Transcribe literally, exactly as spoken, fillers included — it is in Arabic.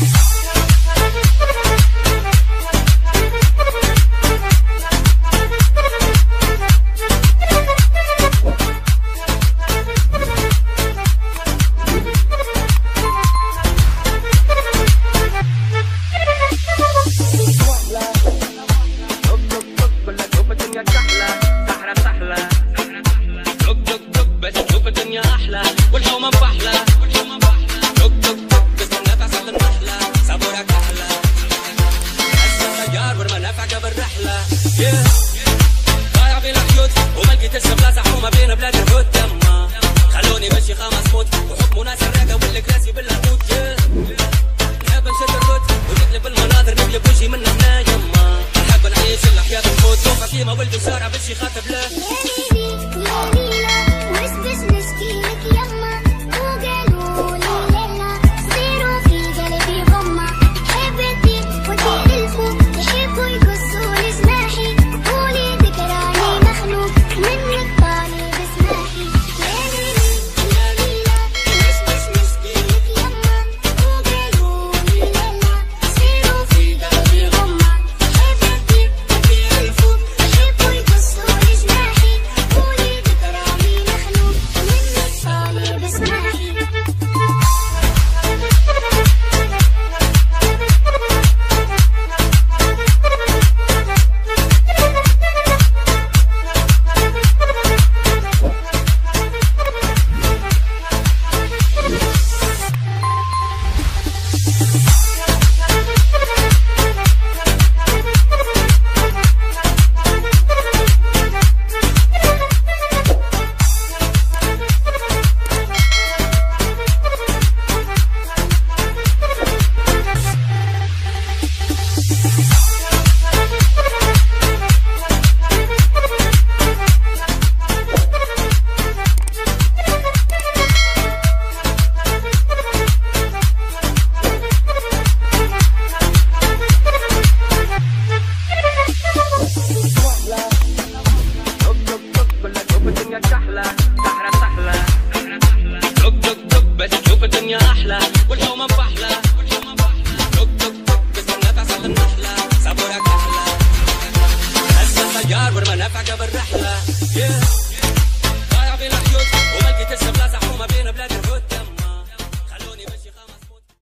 ضايع بين الحيوط وما لقيتش بلاصه حومه بين بلاد الهود تما خلوني ماشي خمس موت وحكموا ناس الراقه والكراسي باللاقوت نحب نشد الروت ونقلب المناظر نقلب وجهي من هنا يما نحب نعيش الحياه الموت وفا كيما ولد وشارع باش يخاطب له احلى واليوم بحلى دق دق دق استنى تعسل النحله صبرك احلى هسه الطيار والمنافع قبل رحله